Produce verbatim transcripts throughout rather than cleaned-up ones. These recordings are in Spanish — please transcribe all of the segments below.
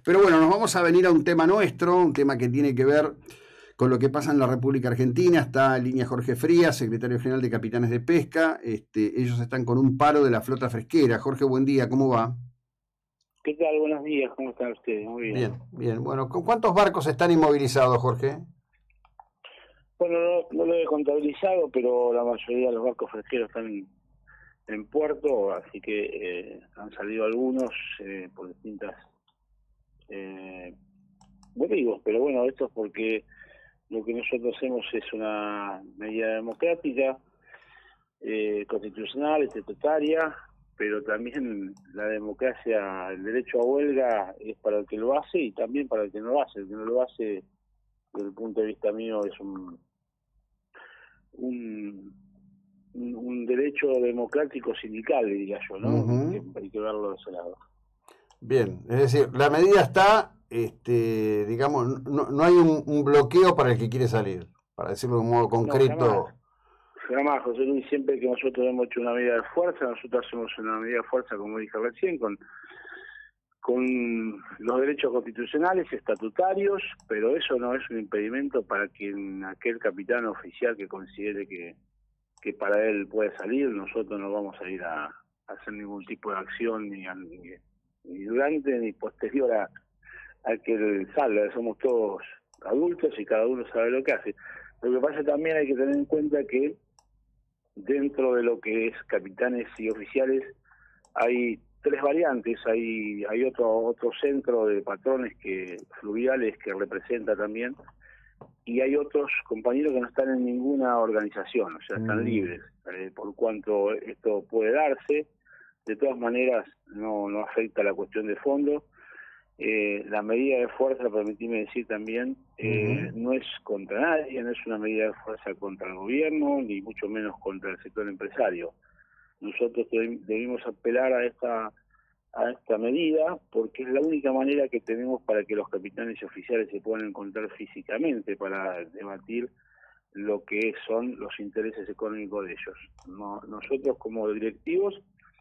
Pero bueno, nos vamos a venir a un tema nuestro, un tema que tiene que ver con lo que pasa en la República Argentina. Está en línea Jorge Frías, secretario general de Capitanes de Pesca. Este, ellos están con un paro de la flota fresquera. Jorge, buen día, ¿cómo va? ¿Qué tal? Buenos días, ¿cómo están ustedes? Muy bien. Bien, bien. Bueno, ¿con cuántos barcos están inmovilizados, Jorge? Bueno, no, no lo he contabilizado, pero la mayoría de los barcos fresqueros están en, en puerto, así que eh, han salido algunos eh, por distintas eh, motivos, pero bueno, esto es porque lo que nosotros hacemos es una medida democrática, eh, constitucional, estatutaria, pero también la democracia, el derecho a huelga es para el que lo hace y también para el que no lo hace. El que no lo hace, desde el punto de vista mío, es un un, un derecho democrático sindical, diría yo, ¿no? Uh-huh. Que hay que verlo de ese lado. Bien, es decir, la medida está, este, digamos, no, no hay un, un bloqueo para el que quiere salir, para decirlo de un modo concreto. No, jamás. Jamás, José Luis, siempre que nosotros hemos hecho una medida de fuerza, nosotros hacemos una medida de fuerza, como dije recién, con con los derechos constitucionales, estatutarios, pero eso no es un impedimento para quien aquel capitán oficial que considere que, que para él puede salir. Nosotros no vamos a ir a, a hacer ningún tipo de acción ni, a, ni, ni durante ni posterior a, a que él salga. Somos todos adultos y cada uno sabe lo que hace. Lo que pasa también hay que tener en cuenta que dentro de lo que es capitanes y oficiales hay tres variantes. Hay hay otro otro centro de patrones que fluviales que representa también, y hay otros compañeros que no están en ninguna organización, o sea, están mm. libres, eh, por cuanto esto puede darse. De todas maneras, no no afecta la cuestión de fondo. Eh, la medida de fuerza, permitime decir también, eh, uh-huh. no es contra nadie, no es una medida de fuerza contra el gobierno, ni mucho menos contra el sector empresario. Nosotros debimos apelar a esta a esta medida porque es la única manera que tenemos para que los capitanes y oficiales se puedan encontrar físicamente para debatir lo que son los intereses económicos de ellos. No, nosotros como directivos,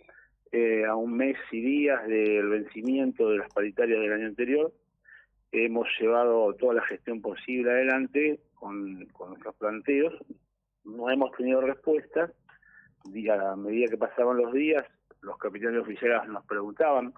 eh, a un mes y días del vencimiento de las paritarias del año anterior, hemos llevado toda la gestión posible adelante con, con nuestros planteos. No hemos tenido respuesta. A medida que pasaban los días, los capitanes oficiales nos preguntaban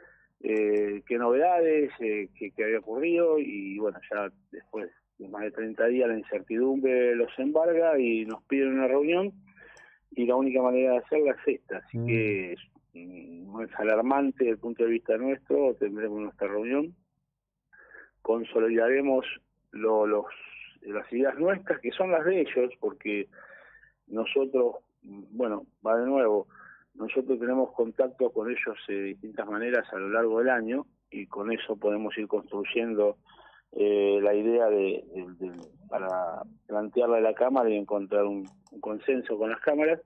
eh, qué novedades, eh, qué, qué había ocurrido, y bueno, ya después de más de treinta días la incertidumbre los embarga y nos piden una reunión, y la única manera de hacerla es esta, así mm. que no es alarmante desde el punto de vista nuestro. Tendremos nuestra reunión, consolidaremos lo, los, las ideas nuestras, que son las de ellos, porque nosotros, bueno, va de nuevo, nosotros tenemos contacto con ellos de distintas maneras a lo largo del año, y con eso podemos ir construyendo eh, la idea de, de, de para plantearla a la Cámara y encontrar un, un consenso con las cámaras.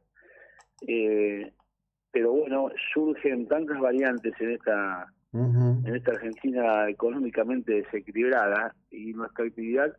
Eh, pero bueno, surgen tantas variantes en esta uh-huh. en esta Argentina económicamente desequilibrada, y nuestra actividad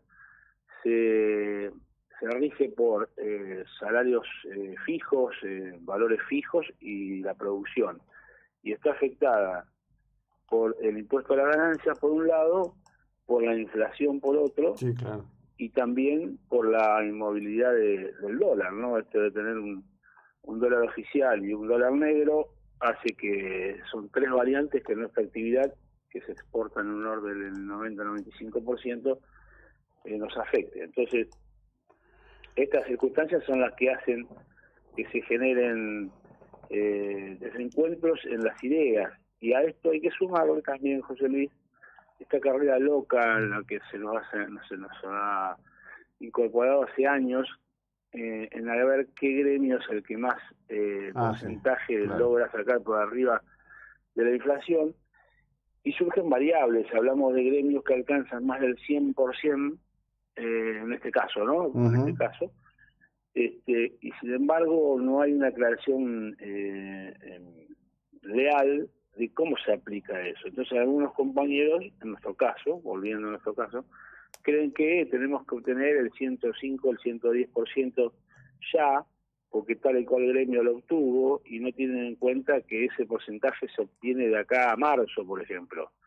se se rige por eh, salarios eh, fijos, eh, valores fijos y la producción, y está afectada por el impuesto a la ganancia por un lado, por la inflación por otro, sí, claro. y también por la inmovilidad de, del dólar, ¿no? Este de tener un, un dólar oficial y un dólar negro hace que son tres variantes que nuestra actividad, que se exporta en un orden del noventa a noventa y cinco por ciento, eh, nos afecte. Entonces, estas circunstancias son las que hacen que se generen eh, desencuentros en las ideas, y a esto hay que sumar también, José Luis, esta carrera loca en la que se nos, hace, se nos ha incorporado hace años, eh, en a ver qué gremio es el que más eh, ah, porcentaje sí, claro. logra sacar por arriba de la inflación, y surgen variables. Hablamos de gremios que alcanzan más del cien por ciento, Eh, en este caso, ¿no? Uh-huh. En este caso, este, y sin embargo no hay una aclaración eh, eh, real de cómo se aplica eso. Entonces algunos compañeros, en nuestro caso, volviendo a nuestro caso, creen que tenemos que obtener el ciento cinco, el ciento diez por ciento ya, porque tal y cual gremio lo obtuvo, y no tienen en cuenta que ese porcentaje se obtiene de acá a marzo, por ejemplo.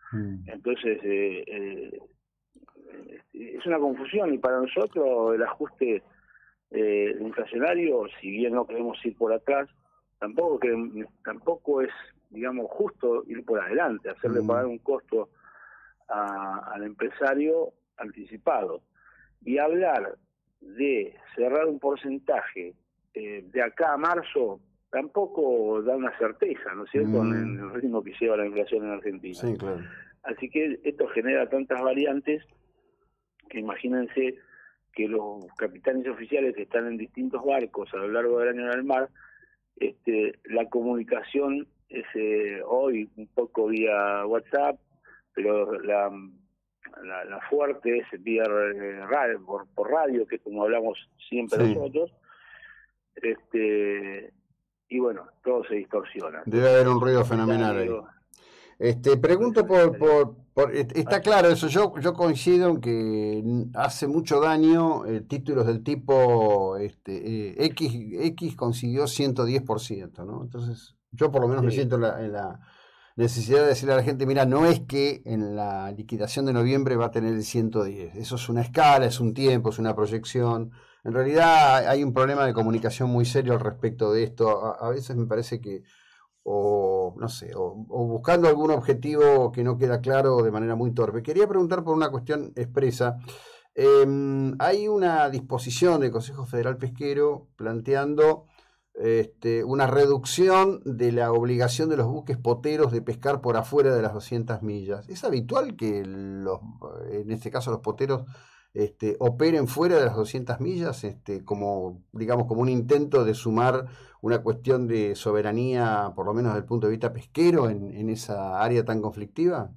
Mm. Entonces, eh, eh, es una confusión, y para nosotros el ajuste eh, inflacionario, si bien no queremos ir por atrás, tampoco que, tampoco es, digamos, justo ir por adelante, hacerle mm. pagar un costo a, al empresario anticipado. Y hablar de cerrar un porcentaje eh, de acá a marzo tampoco da una certeza, ¿no es cierto?, mm. en el ritmo que lleva la inflación en Argentina. Sí, claro. Así que esto genera tantas variantes que imagínense que los capitanes oficiales que están en distintos barcos a lo largo del año en el mar, este, la comunicación es eh, hoy un poco vía WhatsApp, pero la, la, la fuerte es vía eh, radio, por, por radio, que es como hablamos siempre sí. nosotros, este, y bueno, todo se distorsiona. Debe Entonces, haber un ruido fenomenal ahí. Este, pregunto por, por, por, está claro eso, yo yo coincido en que hace mucho daño eh, títulos del tipo este, eh, X, X consiguió ciento diez por ciento, ¿no? Entonces, yo por lo menos sí. me siento en la, en la necesidad de decirle a la gente, mira, no es que en la liquidación de noviembre va a tener el ciento diez, eso es una escala, es un tiempo, es una proyección. En realidad hay un problema de comunicación muy serio al respecto de esto. A, a veces me parece que o no sé, o, o buscando algún objetivo que no queda claro de manera muy torpe. Quería preguntar por una cuestión expresa. Eh, hay una disposición del Consejo Federal Pesquero planteando este, una reducción de la obligación de los buques poteros de pescar por afuera de las doscientas millas. ¿Es habitual que los, en este caso los poteros este, operen fuera de las doscientas millas, este, como, digamos, como un intento de sumar una cuestión de soberanía, por lo menos desde el punto de vista pesquero, en, en esa área tan conflictiva?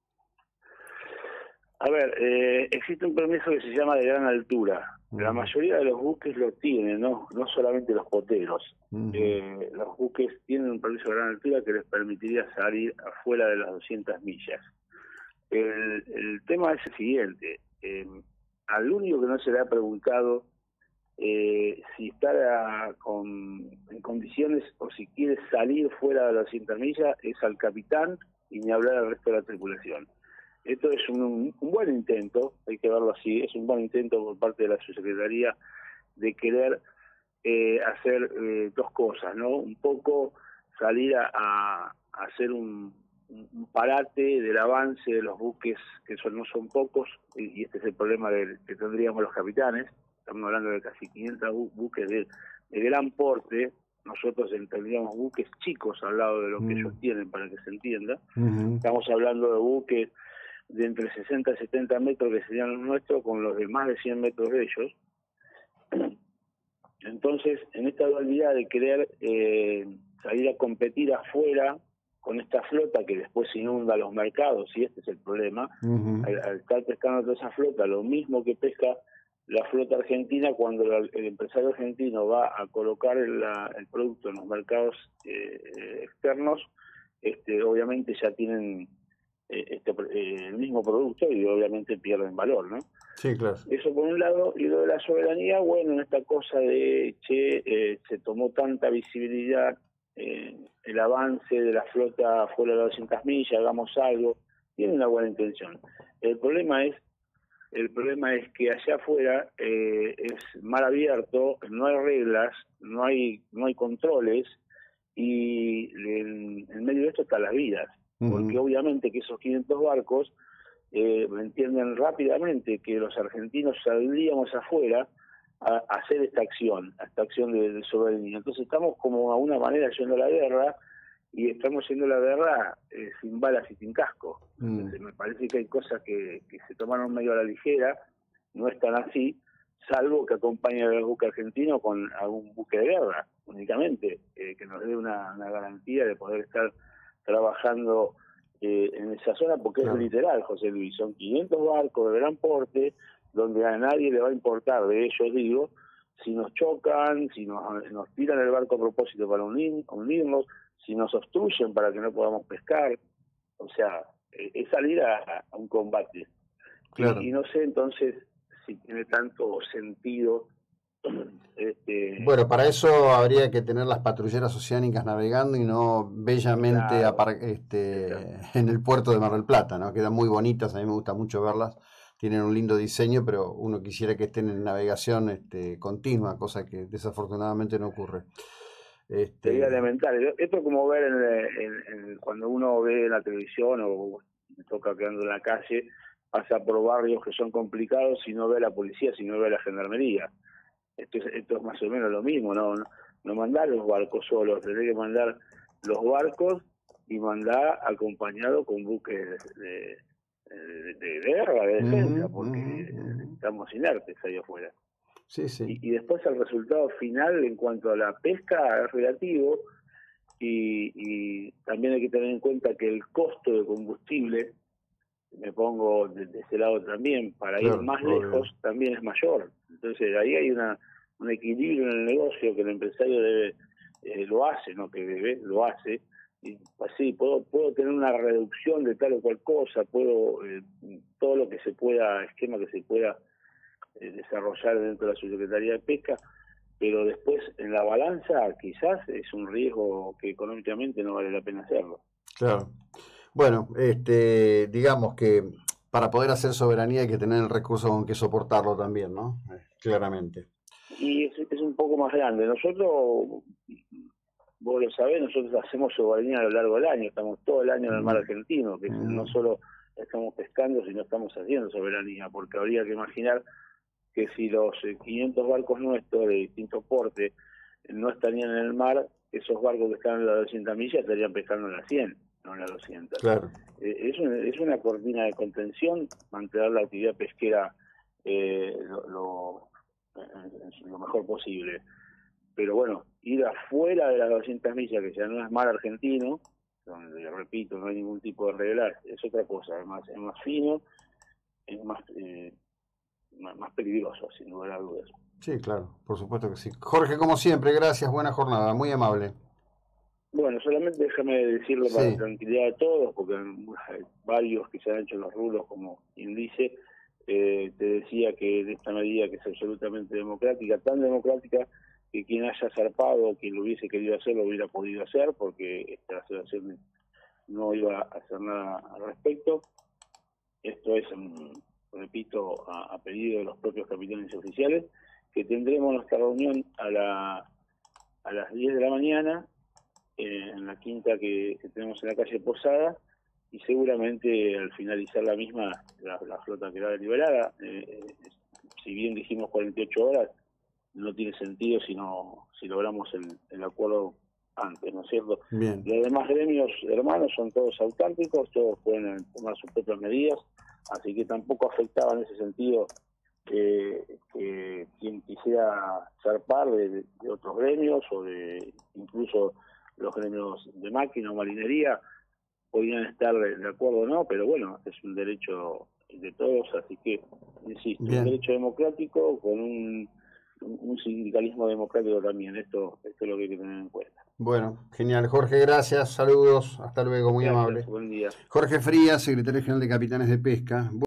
A ver, eh, existe un permiso que se llama de gran altura. Uh-huh. La mayoría de los buques lo tienen, no, no solamente los poteros. Uh-huh. Eh, los buques tienen un permiso de gran altura que les permitiría salir afuera de las doscientas millas. El, el tema es el siguiente. Eh, al único que no se le ha preguntado eh, si está con, en condiciones o si quiere salir fuera de las doscientas millas es al capitán, y ni hablar al resto de la tripulación. Esto es un, un buen intento, hay que verlo así, es un buen intento por parte de la subsecretaría de querer eh, hacer eh, dos cosas, ¿no? Un poco salir a, a hacer un, un parate del avance de los buques, que son, no son pocos, y, y este es el problema del, que tendríamos los capitanes. Estamos hablando de casi quinientos bu buques de, de gran porte. Nosotros tendríamos buques chicos al lado de lo que mm. ellos tienen, para que se entienda. Mm-hmm. Estamos hablando de buques de entre sesenta y setenta metros, que serían los nuestros, con los de más de cien metros de ellos. Entonces, en esta dualidad de querer eh, salir a competir afuera con esta flota que después inunda los mercados, y este es el problema, uh-huh. al, al estar pescando toda esa flota, lo mismo que pesca la flota argentina, cuando la, el empresario argentino va a colocar la, el producto en los mercados eh, externos, este, obviamente ya tienen eh, este, eh, el mismo producto y obviamente pierden valor, ¿no? Sí, claro. Eso por un lado. Y lo de la soberanía, bueno, en esta cosa de, che, eh, se tomó tanta visibilidad eh, el avance de la flota fuera de las doscientas millas, hagamos algo, tiene una buena intención. El problema es el problema es que allá afuera eh, es mar abierto, no hay reglas, no hay no hay controles, y en, en medio de esto están las vidas, uh-huh. porque obviamente que esos quinientos barcos eh, entienden rápidamente que los argentinos saldríamos afuera a, a hacer esta acción, a esta acción de, de soberanía. Entonces estamos como a una manera yendo a la guerra, y estamos yendo a la guerra eh, sin balas y sin casco. Mm. Entonces, me parece que hay cosas que, que se tomaron medio a la ligera, no están así, salvo que acompañe al buque argentino con algún buque de guerra, únicamente, eh, que nos dé una, una garantía de poder estar trabajando eh, en esa zona, porque claro. es literal, José Luis, son quinientos barcos de gran porte, donde a nadie le va a importar, de ellos digo, si nos chocan, si nos, nos tiran el barco a propósito para unir, unirnos, si nos obstruyen para que no podamos pescar. O sea, es salir a, a un combate. Claro. Y, y no sé entonces si tiene tanto sentido Este, Bueno, para eso habría que tener las patrulleras oceánicas navegando y no bellamente claro, apar- este, en el puerto de Mar del Plata, ¿no? Quedan muy bonitas, a mí me gusta mucho verlas, tienen un lindo diseño, pero uno quisiera que estén en navegación este, continua, cosa que desafortunadamente no ocurre. sería Este, elemental. Esto es como ver en, en- en- cuando uno ve en la televisión o me toca quedando en la calle, pasa por barrios que son complicados y no ve a la policía, sino ve a la gendarmería. Esto es, esto es más o menos lo mismo, no, no, no mandar los barcos solos, tenés que mandar los barcos y mandar acompañado con buques de, de, de guerra, de defensa, ujú, porque ujú, ujú. estamos inertes ahí afuera. Sí, sí, Y, y después el resultado final en cuanto a la pesca es relativo y, y también hay que tener en cuenta que el costo de combustible, me pongo de, de ese lado también, para ir claro, más obvio. lejos también es mayor. Entonces ahí hay una un equilibrio en el negocio que el empresario debe eh, lo hace, no que debe, lo hace. Y así puedo puedo tener una reducción de tal o cual cosa, puedo eh, todo lo que se pueda, esquema que se pueda eh, desarrollar dentro de la Subsecretaría de Pesca, pero después en la balanza quizás es un riesgo que económicamente no vale la pena hacerlo. Claro. Bueno, este, digamos que para poder hacer soberanía hay que tener el recurso con que soportarlo también, ¿no? Eh, claramente. Y es, es un poco más grande. Nosotros, vos lo sabés, nosotros hacemos soberanía a lo largo del año, estamos todo el año en el mar Mm, argentino, que no mm, solo estamos pescando, sino estamos haciendo soberanía, porque habría que imaginar que si los eh, quinientos barcos nuestros de distinto porte eh, no estarían en el mar, esos barcos que están en las doscientas millas estarían pescando en las cien, no en las doscientas. claro. Eh, es, una, es una cortina de contención mantener la actividad pesquera eh, lo, lo, en lo mejor posible. Pero bueno, ir afuera de las doscientas millas, que ya no es mar argentino, donde, repito, no hay ningún tipo de reglas, es otra cosa, además es más fino, es más, eh, más, más peligroso, sin lugar a dudas. Sí, claro, por supuesto que sí. Jorge, como siempre, gracias, buena jornada, muy amable. Bueno, solamente déjame decirlo para la Sí, tranquilidad de todos, porque hay varios que se han hecho los rulos, como quien dice, eh, te decía que de esta medida que es absolutamente democrática, tan democrática que quien haya zarpado o quien lo hubiese querido hacer lo hubiera podido hacer, porque esta asociación no iba a hacer nada al respecto. Esto es, um, repito, a, a pedido de los propios capitanes oficiales, que tendremos nuestra reunión a, la, a las diez de la mañana eh, en la quinta que, que tenemos en la calle Posada, y seguramente al finalizar la misma la, la flota quedará liberada. Eh, eh, si bien dijimos cuarenta y ocho horas, no tiene sentido si no si logramos el, el acuerdo antes, ¿no es cierto? bien, Los demás gremios hermanos son todos autárquicos, todos pueden tomar sus propias medidas, así que tampoco afectaba en ese sentido que, que quien quisiera zarpar de, de otros gremios o de incluso los gremios de máquina o marinería podían estar de acuerdo o no, pero bueno, es un derecho de todos, así que, insisto, un bien. derecho democrático con un, un sindicalismo democrático también, esto, esto es lo que hay que tener en cuenta. Bueno, genial. Jorge, gracias, saludos, hasta luego, muy Gracias, amable. buen día. Jorge Frías, secretario general de Capitanes de Pesca.